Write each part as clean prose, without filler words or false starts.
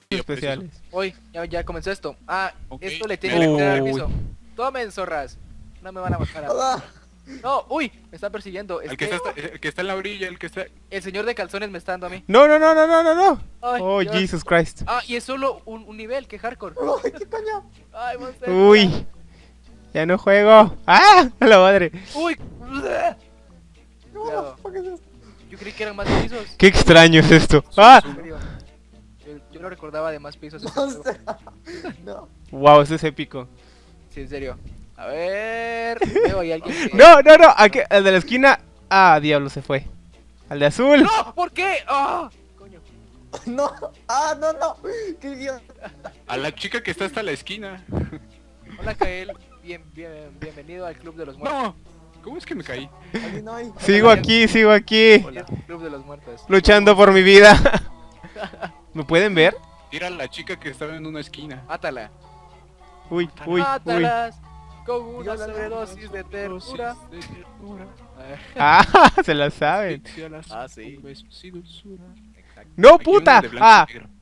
especiales. Hoy, ya comenzó esto. Ok, Esto le tiene que meter al Uy. piso. Tomen, zorras. No me van a matar. Hola. No, uy, me están persiguiendo. El que está en la orilla, el que está... El señor de calzones me está dando a mí. No. Ay, Oh, Dios. Jesus Christ. Y es solo un nivel, qué hardcore. Ay, qué caña. Ay, monster. Uy. Ya no juego. ¡Ah! A la madre. Uy. No, Cuidado. ¿por qué es esto? Yo creí que eran más pisos. Qué extraño es esto. ¡Ah! En serio. Yo lo recordaba de más pisos. Monster. No. Wow, eso es épico. Sí, en serio. A ver. Veo ahí alguien que... No. Aquí, el de la esquina. Ah, diablo, se fue. Al de azul. ¡No! ¿Por qué? Coño. No. No. Qué idiota. A la chica que está hasta la esquina. Hola, Kael. Bienvenido al Club de los Muertos. No, ¿cómo es que me caí? Aquí no hay. Sigo aquí. Hola. Club de los Muertos. Luchando por mi vida. ¿Me pueden ver? Era la chica que estaba en una esquina. Mátala. Uy. Mátalas con una Viólala. sobredosis de ternura. De ternura. Ah, se la saben. Sí. Con besos y dulzura. Exacto. ¡No, Aquí uno puta! de blanco Ah, y negro.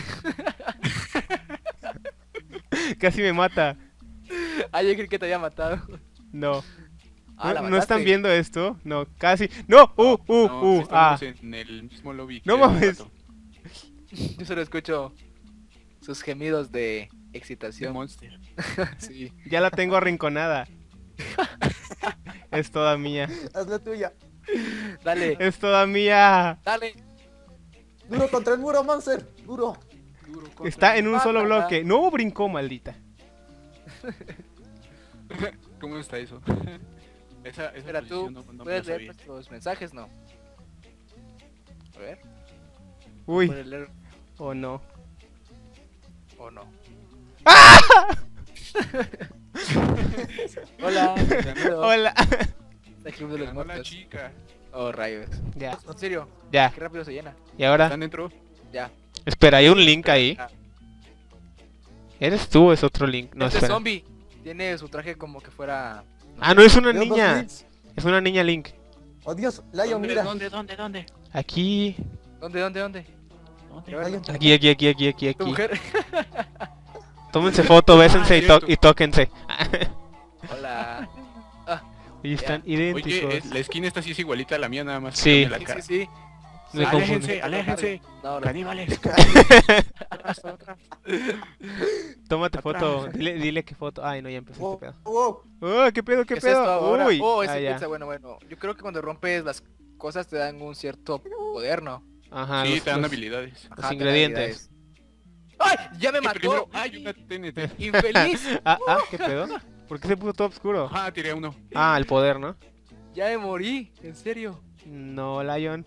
casi me mata. Yo creí que te había matado. No. La ¿No están mataste. viendo esto? No, casi. ¡No! No, sí Ah. estamos en el mismo lobby. No que hace mames. rato. Yo solo escucho sus gemidos de De excitación. Monster. Sí. Ya la tengo arrinconada. Es toda mía. Haz la tuya. Dale, Es toda mía. dale. Duro contra el muro, Monster. Duro. Duro contra Está el- en un solo Mátala. bloque. No brincó, maldita. ¿Cómo está eso? Esa Espera, tú posición no me la puedes leer sabía. nuestros mensajes, ¿no? A ver. Uy. ¿Puedes leer Oh no. o no? ¡Ah! Hola, bienvenido Hola. al Club de los Ganó la Muertos. chica. Oh, rayos. Ya, En serio, ya. qué rápido se llena. ¿Y ahora? ¿Están dentro? Ya. Espera, hay un link ahí. Ah, ¿Eres tú o es otro link? No, este espera. zombie tiene su traje como que fuera... Ah, no, es una Veo dos niña. links. Es una niña Link. Oh, Dios. Lion, mira. ¿Dónde? Aquí. ¿Dónde? Lion. Aquí. ¿Tu mujer? Tómense foto, bésense cierto. y tóquense. Hola. Y están Oye, idénticos. la esquina esta sí es igualita a la mía, nada más. Sí. Cambia la Sí, cara. sí. Me Aléjense, confunde. aléjense. No, Caníbales. Tómate Atrás. foto. Dile qué foto. Ay, no, ya empezó Wow, este pedo. wow. Oh, qué pedo, ¿Qué qué es esto pedo. ahora? Uy. Ese Ah, ya. pizza, bueno. Yo creo que cuando rompes las cosas te dan un cierto poder, ¿no? Ajá, Sí, los- te dan los- habilidades. los Ajá, te dan ingredientes. habilidades. ¡Ay! ¡Ya me mató! Primero hay una TNT. ¡Infeliz! ¿Qué pedo? ¿Por qué se puso todo oscuro? Ajá, tiré uno. Ah, el poder, ¿no? Ya me morí, en serio. No, Lion.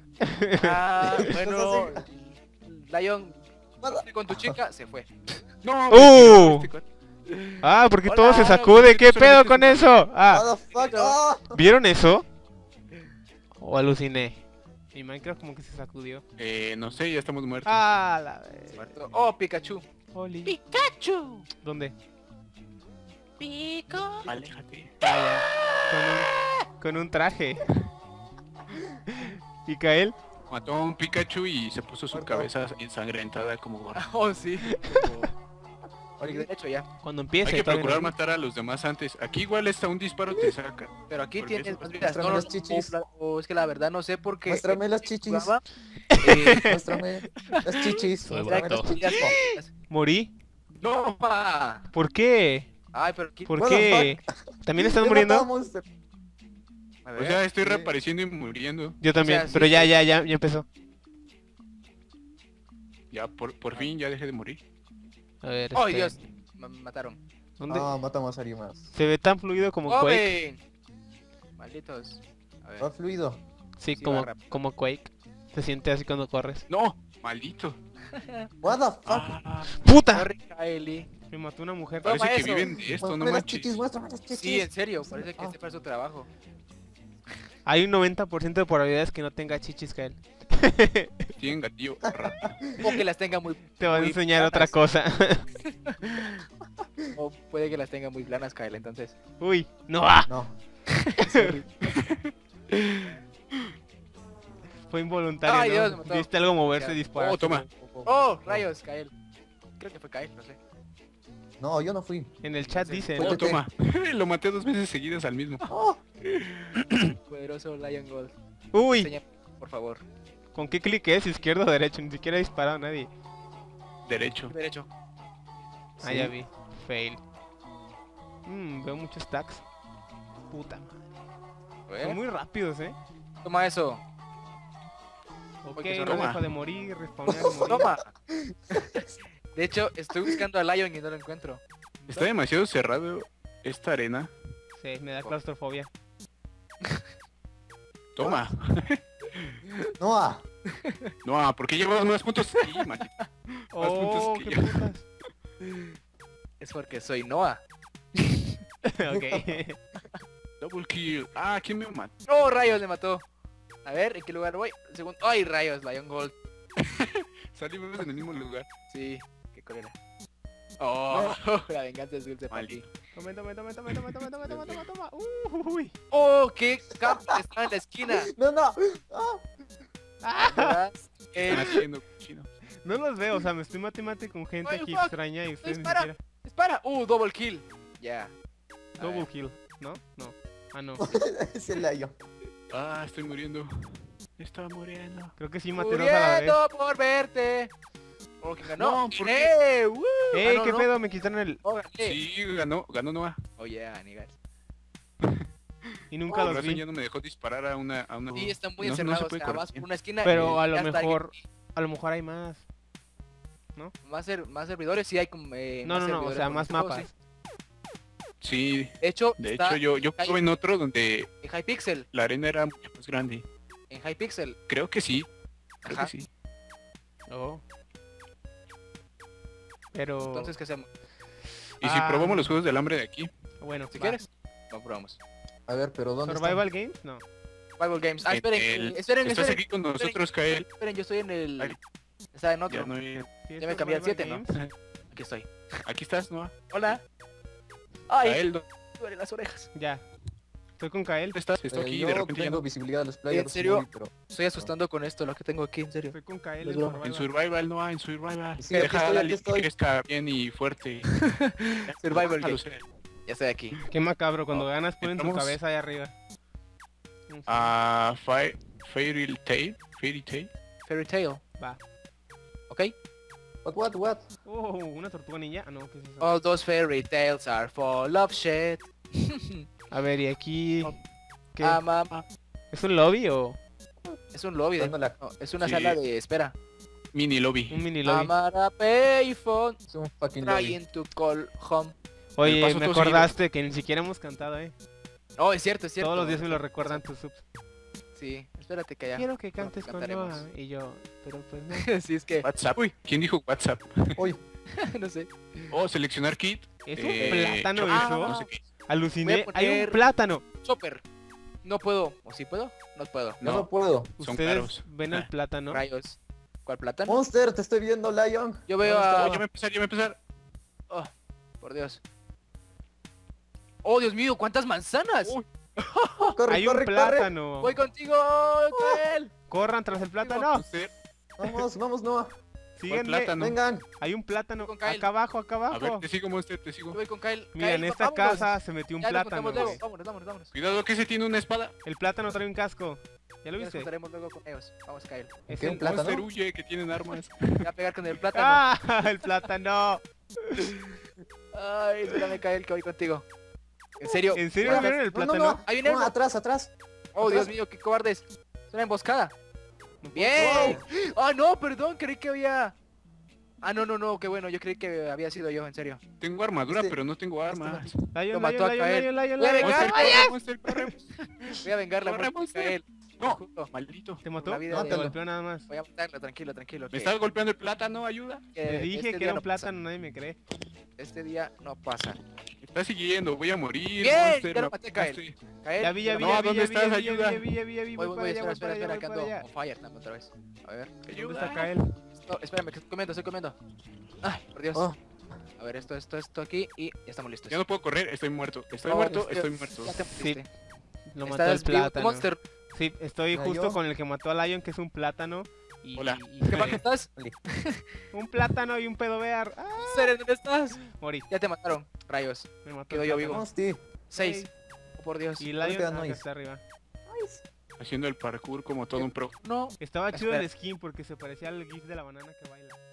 Bueno, Lion, Nada. con tu chica se fue. No, ¡Uh! este cuate. Ah, porque Hola, todo se no, sacude. ¿Qué solamente pedo es con una- eso? Ah, Motherfucker. no. Ah. ¿vieron eso? ¿O aluciné? Mi Minecraft como que se sacudió. No sé, ya estamos muertos. Ah, la vez. Muerto. Oh, Pikachu. Oli. ¡Pikachu! ¿Dónde? ¡Pico! Aléjate. Ah, ya. Con un traje. ¿Y Kael? Mató a un Pikachu y se puso su Muerto. cabeza ensangrentada como gordo. Oh, sí. Oye, de hecho ya. Cuando Hay empiece. que todavía procurar no. matar a los demás antes. Aquí igual está un disparo te saca. Pero aquí Porque tienes eso- más vidas. Muéstrame las chichis. O es que la verdad no sé por qué. Muéstrame las chichis. jugaba, Muéstrame las chichis. Soy Muéstrame vato. las chichis. ¿Morí? ¡No, pa! ¿Por qué? Ay, pero aquí... ¿Por What the qué? ¿También están Te muriendo? matamos. A O ver. sea, estoy sí. reapareciendo y muriendo. Yo también, O sea, sí, pero ya, sí. ya empezó. Ya, por fin, ya dejé de morir. A ver, ¡Oh, espera. Dios! Me mataron. ¿Dónde? Ah, matamos a alguien más. Se ve tan fluido como Quake. ¡Joven! Malditos. A ver. Va fluido. Sí, Sí, como, va rápido. como Quake. Se siente así cuando corres. No, maldito. What the fuck. Ah, ¡Puta! Sorry, Kylie. Me mató una mujer. Toma parece que eso. viven de esto, no Muéstrame las chichis, manches. muéstrame las chichis. Sí, en serio, parece que Ah. este fue su trabajo. Hay un 90% de probabilidades que no tenga chichis, Kael. Tienen gatillo rápido. O que las tenga muy... Te voy a muy enseñar otra planas. cosa. O puede que las tenga muy planas, Kyle, entonces. Uy, no. ¡Ah! No. Fue involuntario, Ay, ¿no? Dios, me mató. Viste algo moverse y Ya. disparar. Oh, toma. Oh, rayos, Kael. Creo que fue Kael, no sé. No, yo no fui. En el chat dice, Fue ¿no? Oh, toma. Lo maté 2 veces seguidas al mismo. Oh, Poderoso Lion Gold. Uy, Enséñame, por favor. ¿con qué clic es? ¿Izquierdo o derecho? Ni siquiera ha disparado a nadie. Derecho. Derecho. Ah, sí. ya vi. Fail. Veo muchos stacks. Puta madre. A ver, Son muy rápidos, toma eso. Ok, Porque no toma. dejo de morir, respawnear y morir. Toma. De hecho, estoy buscando a Lion y no lo encuentro. Está demasiado cerrado esta arena. Sí, me da claustrofobia. Toma. Noah. No, ¿por qué llevas más puntos? Sí, maldito. Oh, puntos que qué yo. putas. Es porque soy Noah. Ok. Double kill. Ah, ¿quién me mató? ¡Oh, rayos! Me mató. A ver, ¿en qué lugar voy? El segundo. ¡Ay, rayos! Lion Gold. Salimos en el mismo lugar. Sí, qué cólera. Oh, No, la venganza es dulce para ti. maldito. Toma, toma, toma, toma, toma, toma, toma, toma, toma, toma. Uy. ¡Oh, qué camp! Está en la esquina! No, no. Ah, ¿Verdad? ¿Qué están haciendo, cochino? No los veo, o sea, me estoy mate con gente Ay, aquí fuck. extraña y ustedes ni Dispara. siquiera. ¡Dispara! ¡Double kill! Ya. A Double ver. kill, ¿no? No. Ah, no. es el Lion. Ah, estoy muriendo. Estaba muriendo. Creo que sí maté dos a la vez. Muriendo por verte. Oh, ¿quién ganó? No, ¿por ¡Eh! ¡Woo! ¡Ey, Ah, no, qué no. pedo! Me quitaron el... Oh, gané. Sí, ganó Noah. Oh, yeah, niggas. Y nunca Con los razón vi. ya no me dejó disparar a una... Sí, están muy No, no se encerrados. puede o sea, vas correr. por una esquina Pero y a lo ya está mejor... alguien. A lo mejor hay más. Más servidores, sí hay como... No, no, no, o sea, más mapas. Sí, De hecho, de está hecho yo probé en otro donde en Hypixel. la arena era mucho más grande. En Hypixel. Creo que sí. Creo Ajá. que sí. Oh. Pero... Entonces, ¿qué hacemos? Y si Ah. probamos los juegos del hambre de aquí. Bueno, Si va. quieres, lo probamos. A ver, pero ¿dónde ¿Survival Games? No. Survival Games. Ah, en esperen, el- esperen, ¿Estás esperen. aquí con nosotros, Kael? Esperen, yo estoy en el... Ay. Está en otro. Ya no hay- ¿Sí es Ya me cambié al Survival 7, ¿no? Games? Aquí estoy. Aquí estás, Noah. Hola. Ay, Kael, me duelen las orejas. Ya. Estoy con Kael. ¿dónde estás? Estoy aquí yo de repente ya tengo no. visibilidad de los players. ¿En serio? muy, pero... Estoy asustando con esto, lo que tengo aquí, en serio. Estoy con Kael Es en broma. En Survival. Survival, Noah, en Survival. Sí, Deja a Lali aquí estoy. que crezca bien y fuerte. Survival Déjalo Games. ser. Ya estoy aquí. Qué macabro, cuando ganas ponen tu Entramos. cabeza ahí arriba. Ah, Fairy Tail. Fairy Tail. Fairy Tail. Va. ¿Ok? What? Oh, una tortuga ninja. Ah, no, ¿qué es eso? All those fairy tales are full of shit. A ver, y aquí... ¿Qué? Mamá. ¿Es un lobby o Es un lobby. Dando la- No, es una Sí. sala de espera. Mini lobby. un mini lobby? Amara payphone. Es un fucking lobby. Trying to call home. Oye, paso me todo acordaste que ni siquiera hemos cantado, Oh, es cierto, es cierto. Todos los días me lo recuerdan tus subs. Sí, espérate que ya. Quiero que cantes con cantaremos. Noah. Y yo, pero pues no. Sí, es que. WhatsApp. Uy, ¿quién dijo WhatsApp? Uy, No sé. Oh, seleccionar kit. ¿Es un Eh, plátano chocolate, eso? no sé qué. Aluciné. Voy a Hay un poner- plátano. Chopper. No puedo. ¿O sí puedo? No puedo. yo no puedo. Son ¿Ustedes caros. ven el plátano? Rayos. ¿Cuál plátano? Monster, te estoy viendo, Lion. Yo veo ¿Dónde a- está? Oh, ya me empezar, ya me empezar. Oh, por Dios. Oh, Dios mío, ¿cuántas manzanas? Uy. Corre, Hay un corre, plátano. Voy contigo, Kael. Corran tras el plátano. Usted- corre. Vamos, Noah. Síganme. plátano? Vengan. Hay un plátano. Con Kyle. Acá abajo, acá A ver, abajo. te sigo, Monster, te sigo. Yo voy con Kael. Mira, en Kael, esta vámonos. casa se metió un Ya nos plátano. contamos luego. güey. Vámonos. Cuidado que ese tiene una espada. El plátano trae un casco. ¿Ya lo Ya nos viste? contaremos luego con ellos. Vamos, Kael. Es ¿Qué, un el... plátano? Monster huye, que tienen armas. Voy a pegar con el plátano. ¡Ah! El plátano. Ay, espérame, Kael, que voy contigo. ¿En serio? ¿En serio Guardas. vieron el No, no, plátano? no. Ahí viene No, algo. atrás. Oh, Dios atrás. mío, qué cobardes. Es una emboscada. No puedo- Bien. Ah, no, perdón, creí que había... Ah, no, qué bueno, yo creí que había sido yo, en serio. Tengo armadura, Este- pero no tengo armas. Lion, Lo mató a Lion, Kael. Lion, Lion, Voy a Lion. vengar. Monster, corre, Monster, corre. Voy a vengar la Corre, muerte de Monster. Kael. No, Juro. maldito. ¿Te mató? La vida No, de te Mátalo. golpeó nada más. Voy a matarlo, tranquilo. Me que- estás golpeando el plátano, ayuda. que Te dije este que día era no un plátano, pasa. nadie me cree. Este día no pasa. Me estás siguiendo, voy a morir. Bien, Monster, ya lo me maté, Kael. mataste. Kael, Ya vi, no, ¿dónde estás? Ayuda. Voy Voy, para allá, voy para espera, allá, que voy para ando allá. on fire también otra vez. A ver. ¿Dónde Ayuda. está Kael? No, espérame, que estoy comiendo. Ay, por Dios. Oh, A ver, esto aquí y ya estamos listos. Ya no puedo correr, estoy muerto. Estoy No, muerto, es que- estoy muerto. Ya te moriste. Lo mató el Estás vivo, plátano. Monster. Sí, estoy ¿Ya justo yo? con el que mató a Lion, que es un plátano. Y, Hola. ¿Qué parte estás? un plátano y un pedo bear. ¡Ah! Seren, ¿dónde estás? Morí. Ya te mataron. Rayos. Me mató Quedo el yo plátano. vivo. Vamos, tío. 6. Oh, por Dios. Y Ahorita Lion no acá hay. está arriba. Haciendo el parkour como todo un pro. No. Estaba chido Espera. el skin porque se parecía al gif de la banana que baila.